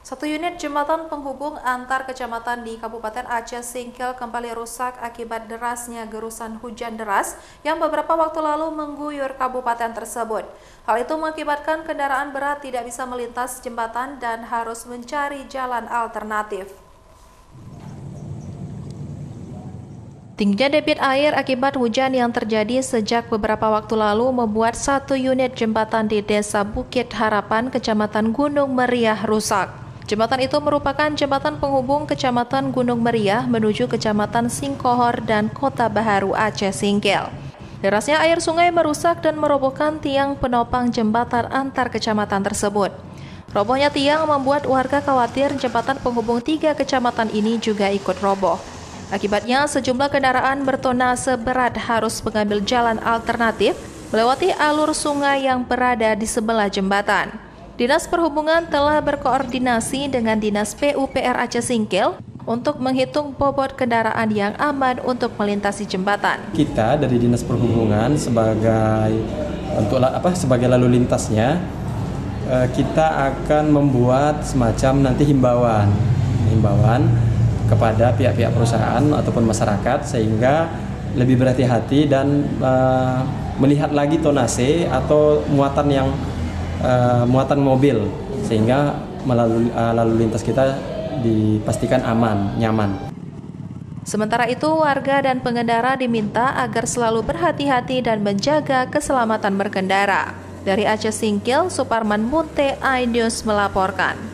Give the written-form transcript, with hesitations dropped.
Satu unit jembatan penghubung antar kecamatan di Kabupaten Aceh Singkil kembali rusak akibat derasnya gerusan hujan deras yang beberapa waktu lalu mengguyur kabupaten tersebut. Hal itu mengakibatkan kendaraan berat tidak bisa melintas jembatan dan harus mencari jalan alternatif. Tingginya debit air akibat hujan yang terjadi sejak beberapa waktu lalu membuat satu unit jembatan di Desa Bukit Harapan, Kecamatan Gunung Meriah rusak. Jembatan itu merupakan jembatan penghubung Kecamatan Gunung Meriah menuju Kecamatan Singkohor dan Kota Baharu Aceh Singkil. Derasnya air sungai merusak dan merobohkan tiang penopang jembatan antar kecamatan tersebut. Robohnya tiang membuat warga khawatir jembatan penghubung 3 kecamatan ini juga ikut roboh. Akibatnya, sejumlah kendaraan bertonnase berat harus mengambil jalan alternatif melewati alur sungai yang berada di sebelah jembatan. Dinas Perhubungan telah berkoordinasi dengan Dinas PUPR Aceh Singkil untuk menghitung bobot kendaraan yang aman untuk melintasi jembatan. Kita dari Dinas Perhubungan sebagai lalu lintasnya, kita akan membuat semacam nanti himbauan kepada pihak-pihak perusahaan ataupun masyarakat sehingga lebih berhati-hati dan melihat lagi tonase atau muatan mobil sehingga lalu lintas kita dipastikan aman, nyaman. Sementara itu, warga dan pengendara diminta agar selalu berhati-hati dan menjaga keselamatan berkendara. Dari Aceh Singkil, Suparman Munte, iNews melaporkan.